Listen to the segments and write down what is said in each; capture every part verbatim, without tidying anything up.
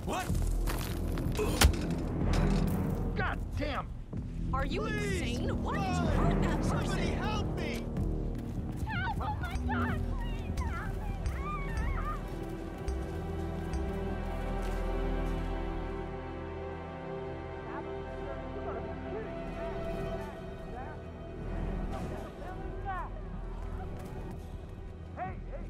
What? God damn! Are you Please, insane? Why did you run! hurt that person? Somebody help me! Help! Oh my God! Please help me! Hey, hey!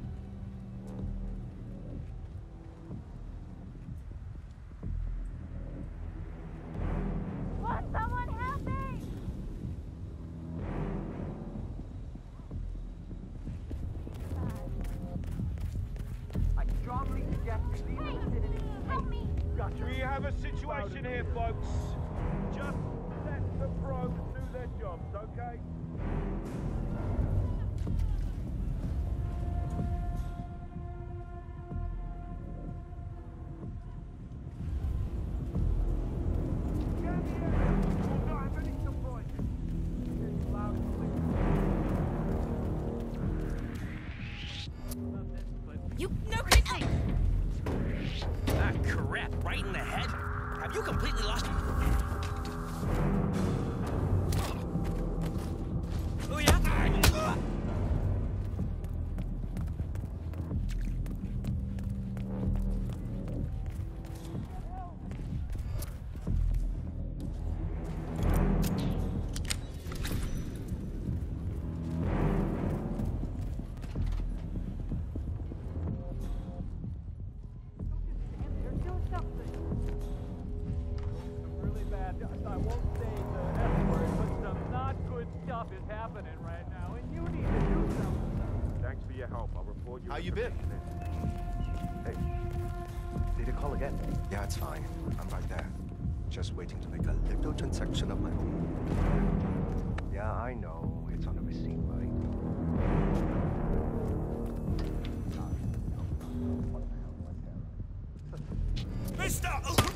What? Someone help me! I strongly suggest you leave Hey, the vicinity. help me! Gotcha. We have a situation here, folks. Just let the pros do their jobs, okay? Get here! We'll not have any surprises. It's loud and clear. You no. Ah, crap! Right in the head. Have you completely lost? Oh yeah. Some really bad, I won't say the F word, but some not good stuff is happening right now, and you need to do something. Thanks for your help. I'll report you. How you been? Hey, did you call again? Yeah, it's fine. I'm right there. Just waiting to make a little transaction of my own. Yeah, I know. It's on the receipt, right? Mister!